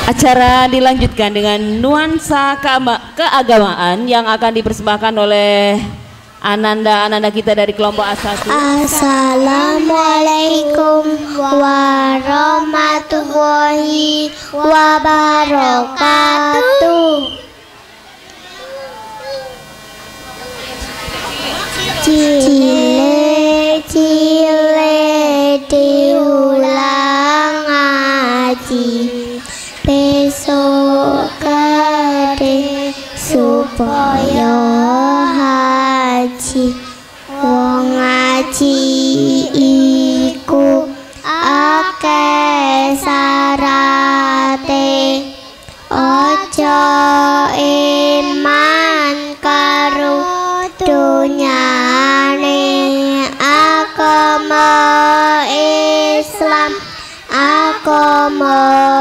Acara dilanjutkan dengan nuansa keagamaan yang akan dipersembahkan oleh Ananda kita dari kelompok A1. Assalamualaikum warahmatullahi wabarakatuh. Cile diulang ngaji, besok kade supaya haji. Wong ngaji iku akeh sarate, ojo iman karo dunyane. Agama Islam agama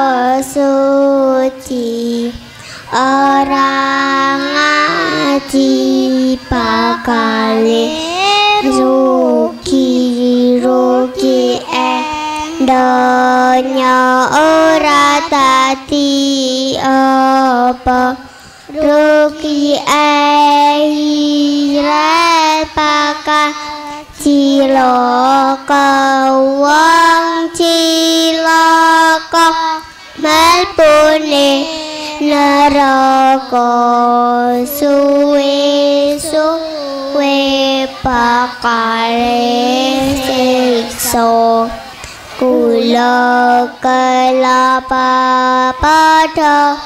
suci, orang ngaji bakale rugi donya ora dadi apa, rugi akhirat bakal cilaka. Wong cilaka mlebune neraka, suwe bakal siksa. Kula kelapa padha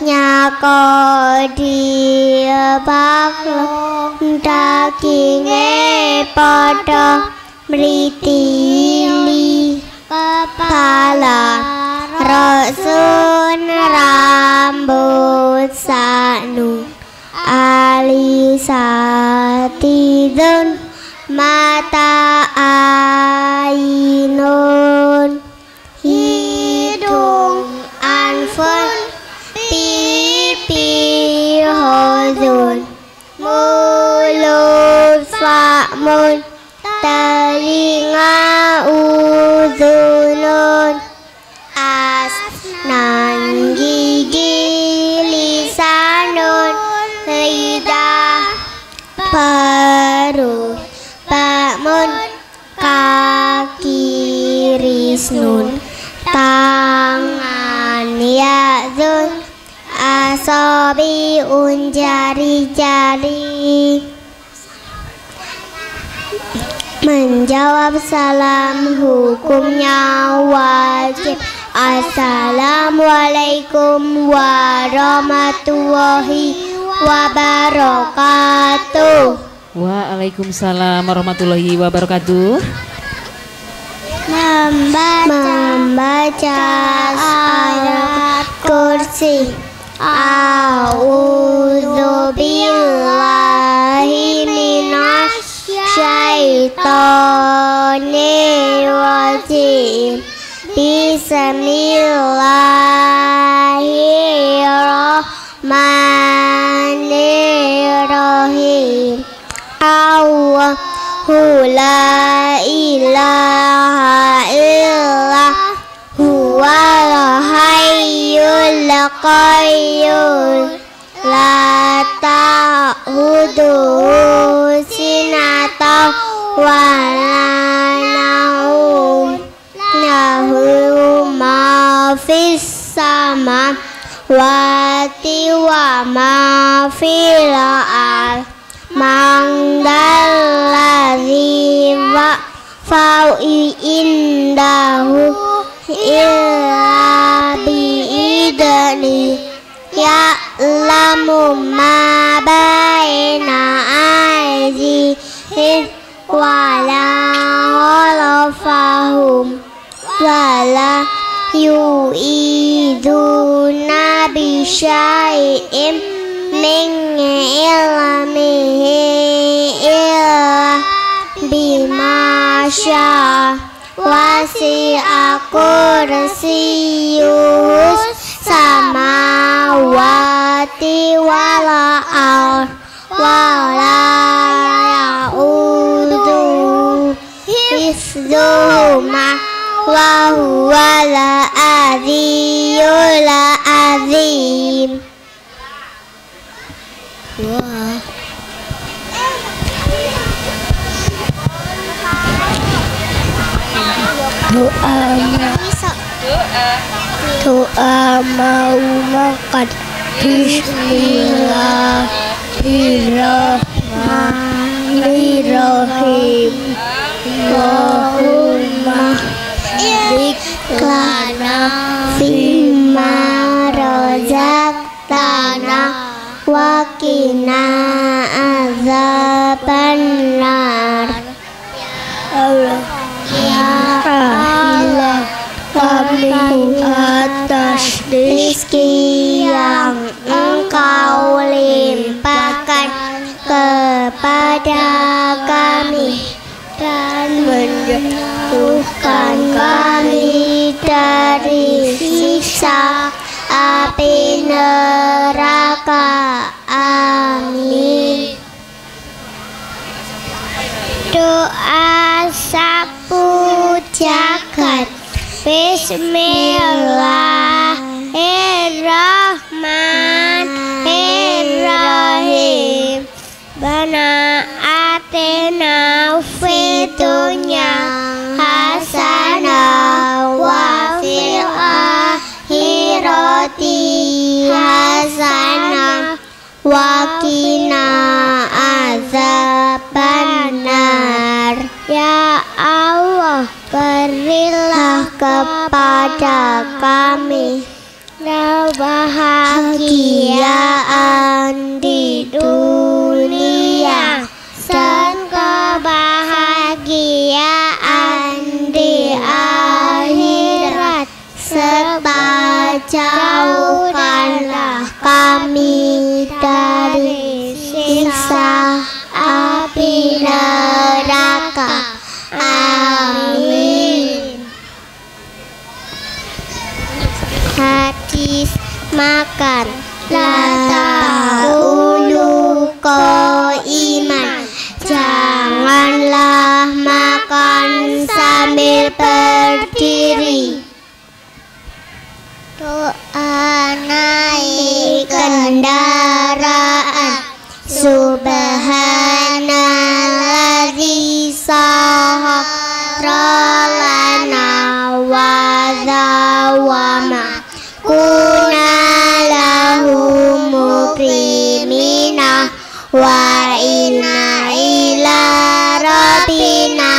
nyakodi baklo, daginge padha mritili kepala, rasun rambut sanu, alisatidun mata ainun, hidung anfun pipi hozun, mulut fa'mun telinga uzunun, asnan gigi lisanun, lidah perut bakmun, kaki risnun, tangan yazun, asabi jari-jari. Menjawab salam hukumnya wajib. Assalamualaikum warahmatullahi wabarakatuh. Waalaikumsalam warahmatullahi wabarakatuh. Membaca ayat kursi. A'udzu billahi minasy syaithanir rajim. Bismillahirrahmanirrahim. Allahu la ilaha illallah huwal hayyul qayyum, la ta'khudhuhu sinatun wa la nawm, lahu ma fis samawati wa ma fil ardh. Man dalladzi fau'i indahu illa bi'idni, ya'lamu ma baina aydihim wa la khalfahum wa la yu'iduna bi syai'in min ilmihi illa bima syaa, wasi'a kursiyyuhus samawati wal ardh wa la ya'uduhu hifdzuhuma wa wa huwal aliyyul azim. Doa mau makan. Bismillahirrahmanirrahim. Allahumma barik lana fimma razaqtana wa qina azabannar. Allah, ya Allah, kami atas rezeki yang Engkau limpahkan kepada kami dan menjauhkan kami dari siksa api neraka. Amin. Doa sapu jagat. Bismillahirrahmanirrahim. Bana atina fid dunya hasanah wa fil akhirati hasanah wa qina azabannar. Ya Allah, berilah kepada kami kebahagiaan di dunia dan kebahagiaan di akhirat, serta jauhkanlah kami dari siksa api neraka. Amin. Hadis makan la ta'ulu qaiman. Janganlah makan sambil berdiri. Doa naik kendaraan. Subhanalladzi sahhara lana wa zawama kuna lahu mukrimina wa inna ila rabbina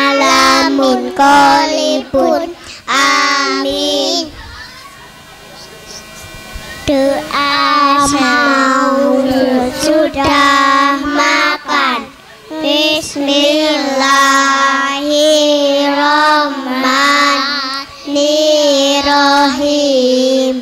lamunqalibun. Amin. Doa mau sudah makan. Bismillahirrahmanirrahim.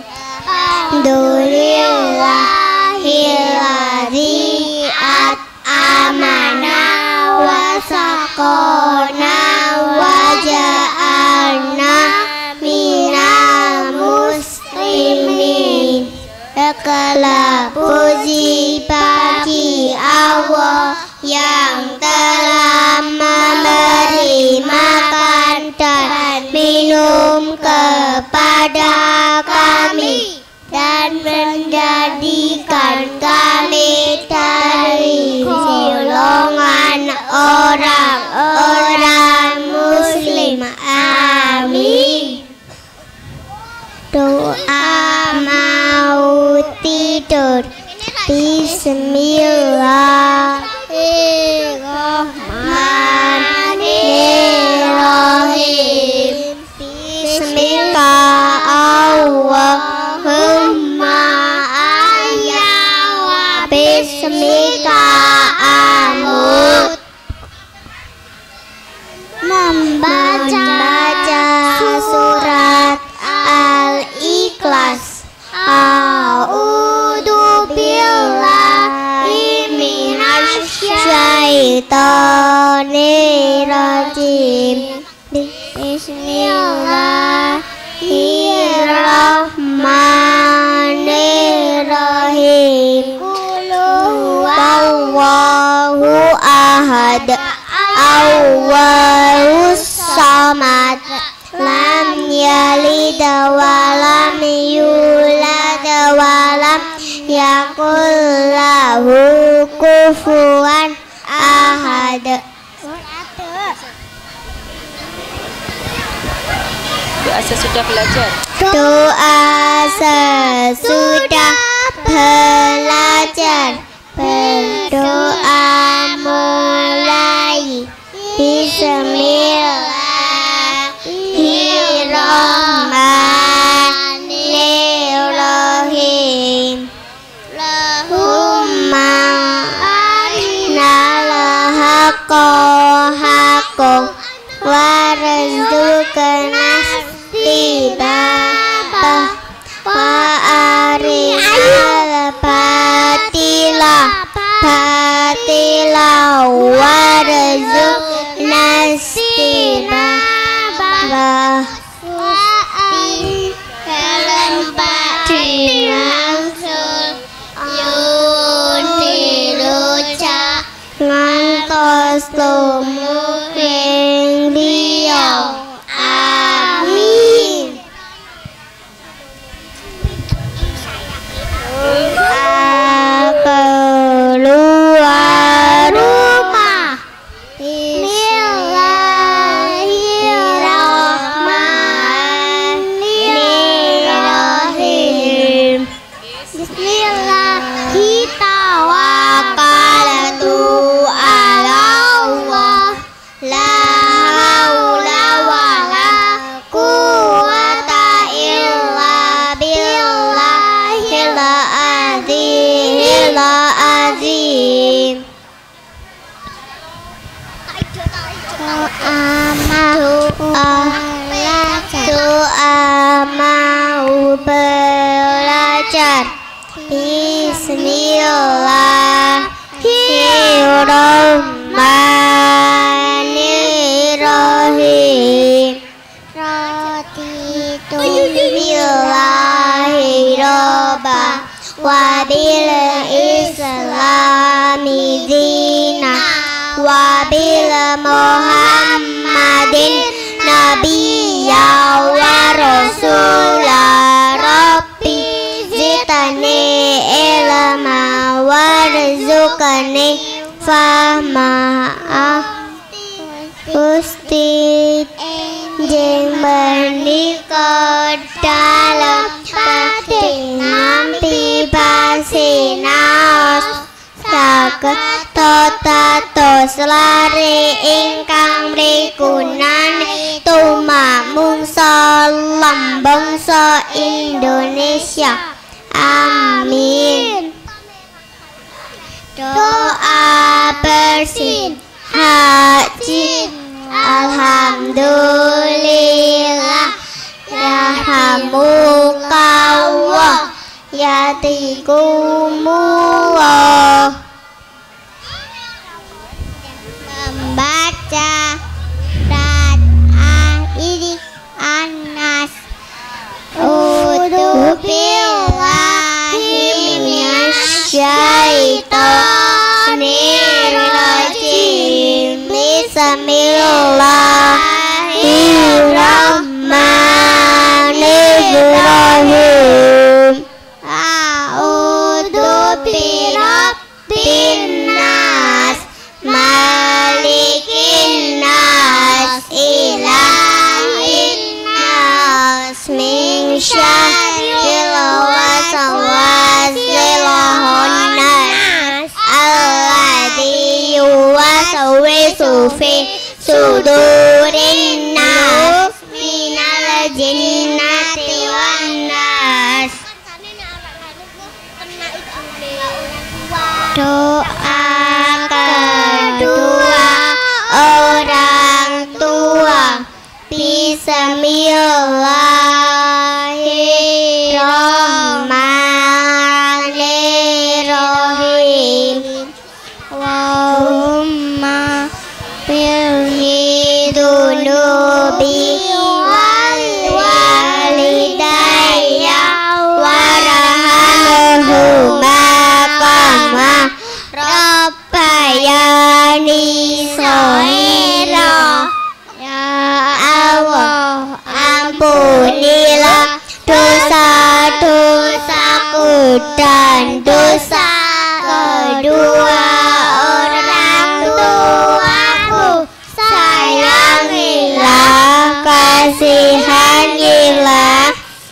Alhamdulillahilladzi at'amana wa saqana wa ja'alna minal muslimin. Segala puji bagi Allah yang telah memberi makan dan minum kepada kami dan menjadikan kami dari golongan orang-orang muslim. Amin. Doa mau tidur. Bismillahirrahmanirrahim. Bismika Allahumma ahya wa bismika amut. Membaca surat Al-Ikhlas. A'udzu billahi minasy syaithanir rajim. Bismillahirrahmanirrahim. Qul huwallahu ahad, Allahus samad, walam yulad walam yakul lahu kufuwan ahad. Doa sesudah belajar. Doa sesudah belajar. Berdoa mulai. Bismillahirrahmanirrahim. Lahumma arinal haqqa warzuqna tibabah wa arinal batila warzuqna tibabah. Dalam langsung yuniluca ngantos lumuping beliau. Amin. Keluar rumah. Bismillahirrahmanirrahim. Bismillahirrahmanirrahim. Ala Allah. La haula wala quwwata illa billahil azim. Doa mau belajar. Bismillahirrahmanirrahim. Raditu billahi robba wa bil islami dina wa bil muhammadin nabiyya wa rasula. Rabbi zidni ilma warzuqni fahma. Gusti jeng menika dalam pati nampi basinaos saged tatos lare ingkang mrikunan tumamung salam bangsa Indonesia. Amin. Doa bersin haji alhamdulillah yarhamukallah yatikumullah. Membaca ini Anas. A'udzu billahi minasyaitonir rajim. Bismillahirrahmanirrahim. A'udzu birabbin nas malikin nas ilahin nas min syarril waswasil khannas alladzi yuwaswisu fi sudurin nas minal jinnati wan nas. Doa kedua orang tua. Bismillahirrahmanirrahim. Allahumma firli dunubi wal walidayya warhamhuma kama rabbayani shaghira. Ya Allah, ampunilah dan dosa kedua orang tuaku. Sayangilah, kasihanilah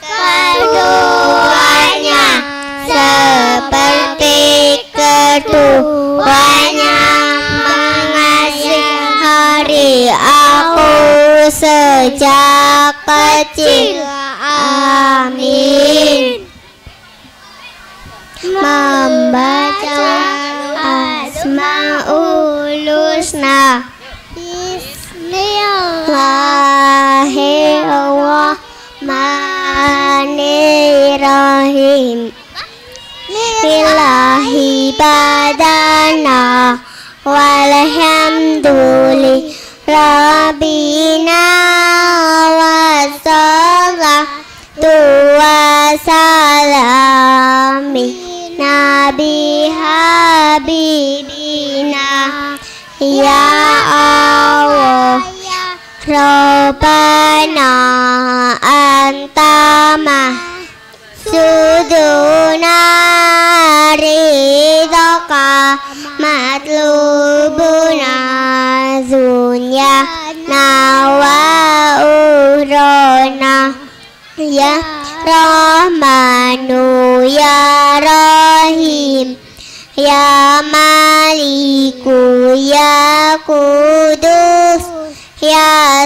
keduanya seperti keduanya mengasihi aku sejak kecil. Amin. Membaca Asmaul Husna. Bismillahirrahmanirrahim. Lillahi badana walhamdulillah Rabbina wassalatu wassalami Nabi Habibina ya Allah Rabbana antama suduna ridaka matlubuna zunya nawa urona ya Rahmanu ya Rahim ya Maliku ya Kudus ya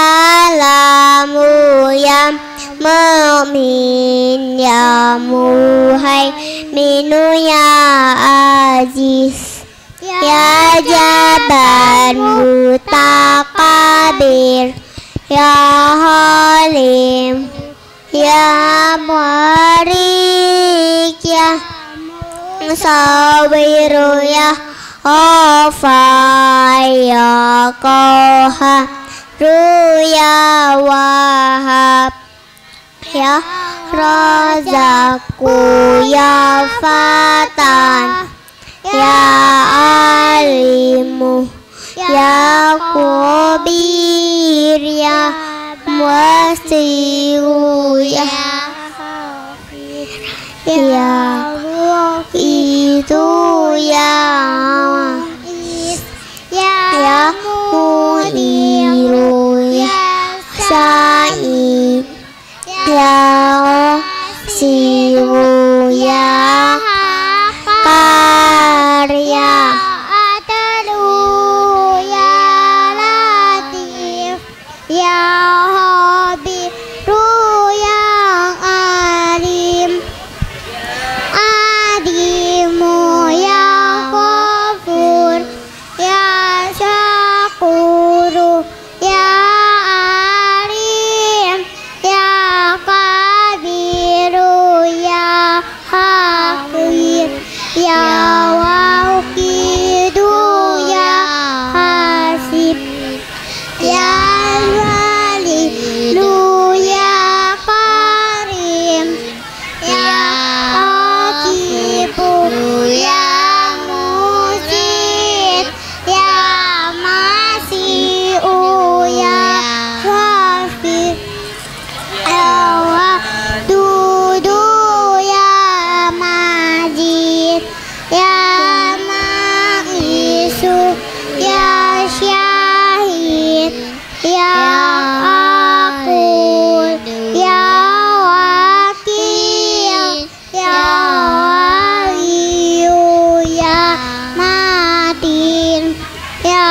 Salamu ya Mu'min ya Muhaiminu ya Aziz ya Jabbar Mutakabir ya Halim ya Mubarak ya Sabiru ya Ghafar ya Qahhar ya Wahhab ya Razaqu ya Fatan ya Alimu ya Khabir ya Wasi'u ya itu ya Mudiru ya Sa'id ya Siwu ya Karya Atadu ya Latif ya Habiru ya Alim Adimu ya Ghafur ya Syakuru ya Alim ya Kabiru ya Hakim ya Waqidu ya Hasib ya Walilu ya Karim ya Akibu ya Mujid ya Masi'u ya Ghafir ya Wadudu ya Majid ya Ma'isu ya Syahid ya Aqul ya Wakil ya Waliyu ya Matin ya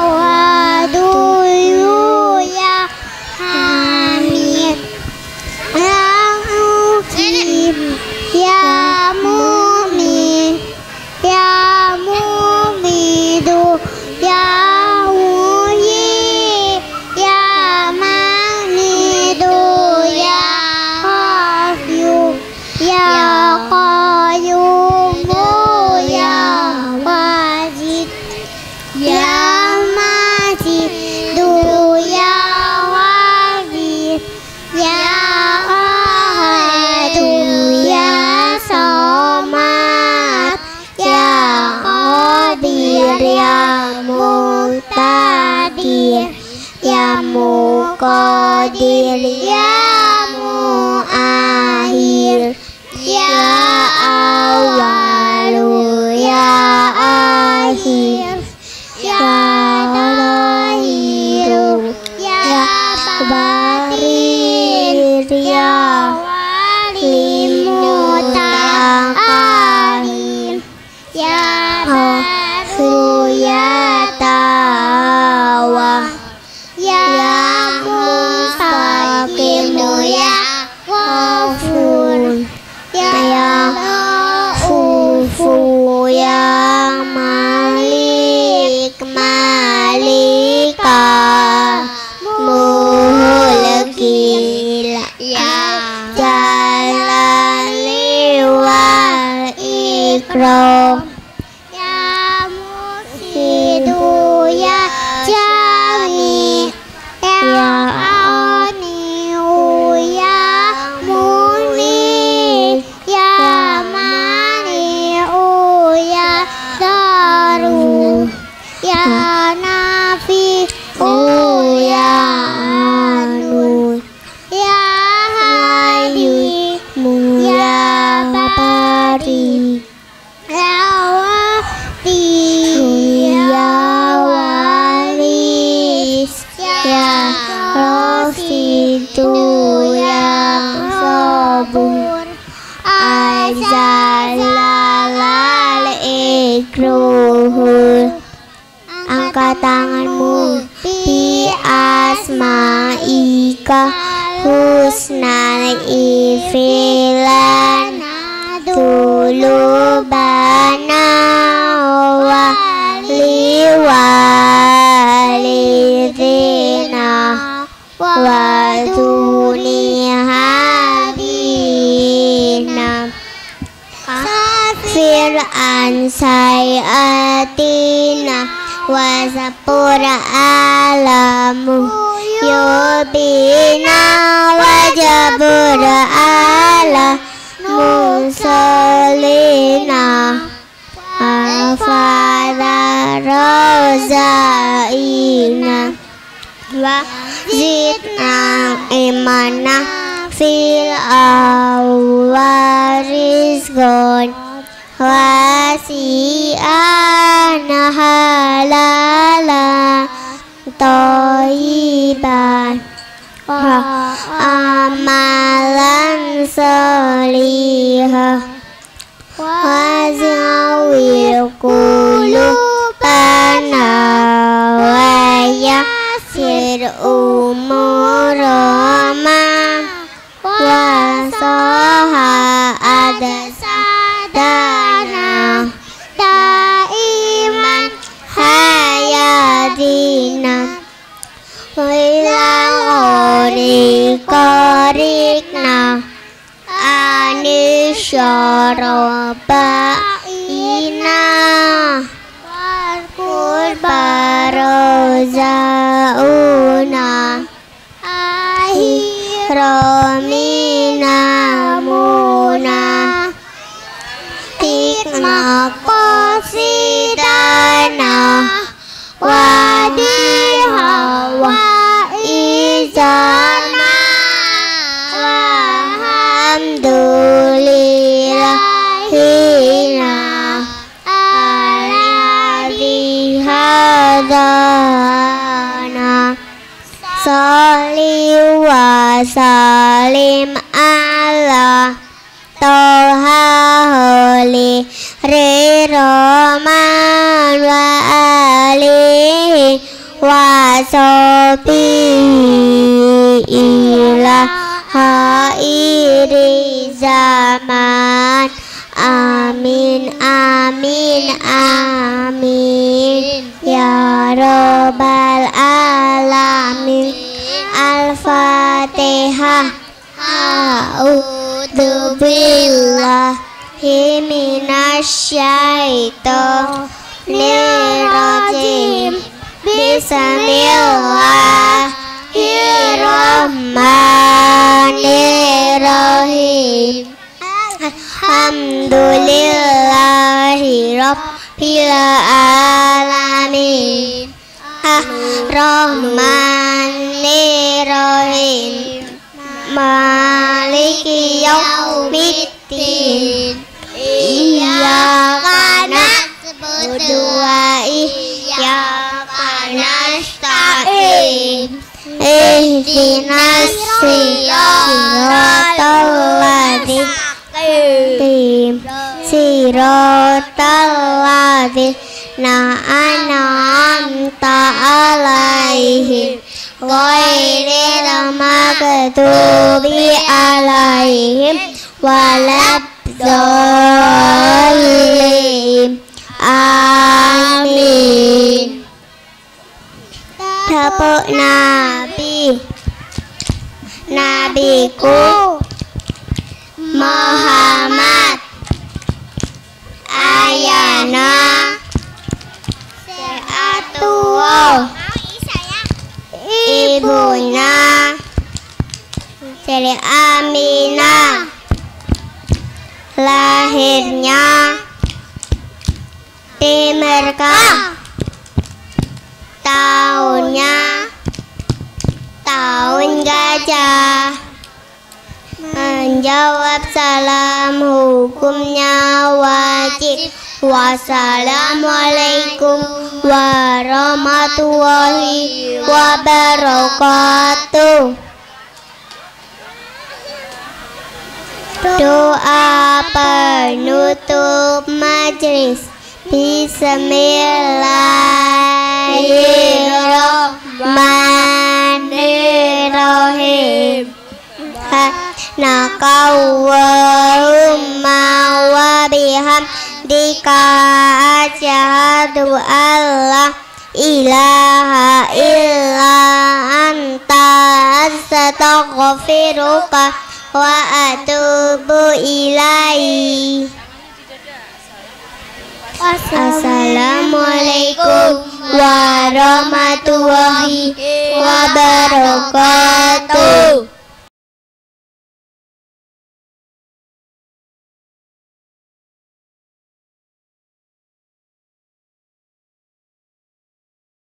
Waduyu ya Hamid ya Muqim ya Mu'min ya Mumidu ya Muhyi ya Manidu ya Hafiu ya Qayyumu ya Wajid ya Majidu ya Wajid ya Ahadu ya Samad ya Qadir ya Muqtadir ya Muqadir ya Muakhir ya Ghafur Ya Raufu Ya Malik Malika Mulkil Ya Jalali wal Ikram Ya Mursidu Ya Jami Ya Aniu Ya Muni Ya Maniu Ya Daru Ya Nafi Ya Anu Ya Hadi Ya Bari Ya Wahdi Ya Waris Ya Rasidu Ya Sabur Azalalal Ikruhul Angkat tanganmu Bi asma'ika husnal ifilana Tulubana wa liwalidina wa dunihadina Kafir an sayatina wa sapura alamu Yubina wa jabura ala musalina Afada rozaina Wa zidna imana fil awarizgon Wasi'ana halala Toiban Amalan solihah Wazawil kulubana Wayasir umurama Wasoha adasadana Daiman hayadina Wilang korikna Anisyaraba'ina Warkur barozauna Ahiromina muna Hikmah qasidana Wadiha wa izana Walhamdulillahina Alladhi hadana Salli wa salim ala Toha holi Riroman wa alihi wa sobihi ila hairi zaman amin amin amin ya rabbal alamin al-fatihah a'udzu billahi minasyaitonir rajim bismillahirrahmanirrahim alhamdulillahi rabbil alamin ar-rahmanirrahim maliki yaumiddin iyyaka na'budu wa iyyaka nasta'in ihdinas siratal ladzina an'amta 'alaihim ghairil maghdubi alaihim waladdallin. Amin. Tepuk Nabi. Nabiku Muhammad ayana seatua ibunya Sri Aminah, lahirnya di Mekah, tahunnya tahun gajah. Menjawab salam hukumnya wajib. Wassalamualaikum warahmatullahi wabarakatuh. Doa penutup majelis. Bismillahirrahmanirrahim. Nakawwahumma wa bihamdika asyhadu alla ilaha illa anta astaghfiruka wa atubu ilaik. Assalamualaikum warahmatullahi wabarakatuh.